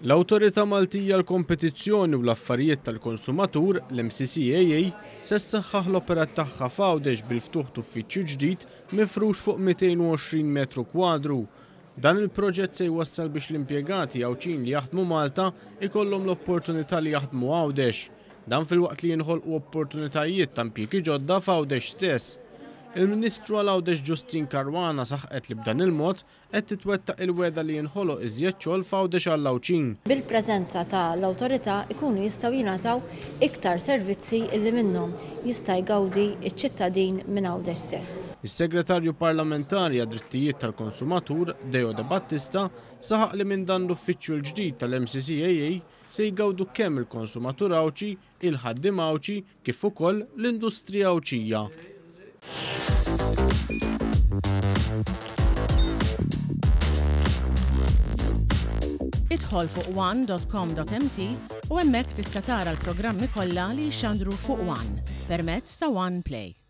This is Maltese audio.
L-Awtorità Maltija l-Kompetizzjoni u l-Affarijiet tal-Konsumatur, l-MCCAA, se ssaħħaħ l-operat tagħha f'Għawdex bil-ftuħ uffiċċju ġdid mifrux fuq 220 metru kwadru. Dan il-proġett se jwassal biex l-impjegati Għawċin li jaħdmu Malta ikollhom l-opportunità li jaħdmu Għawdex. Dan fil-waqt li jinħolqu opportunitajiet ta' impjiegi ġodda f'Għawdex stess. Il-Ministru għal Għawdex Ġustin Karwana saħqet li b'dan il-mod qed titwettaq il-weda li jinħoloq iżjed xogħol f'Għawdex għall Għawċin. Bil-preżenza tal-awtorità ikunu jistgħu jingħataw iktar servizzi illi minnhom jista' jgawdi ċ-ċittadin minn Għawdex stess. Is-Segretarju Parlamentari għad-Drittijiet tal-Konsumatur, Deo De Battista, saħaq li minn dan l-uffiċċju l-ġdid tal-MCCAA se jgawdu kemm il-konsumatur Għawċi, il-ħaddiem Għawċi kif ukoll l-industrija Għawċija. Idħol fuq one.com.mt u hemmhekk tista' tara l-programmi kollha li jxandru fuq One permezz ta' One Play.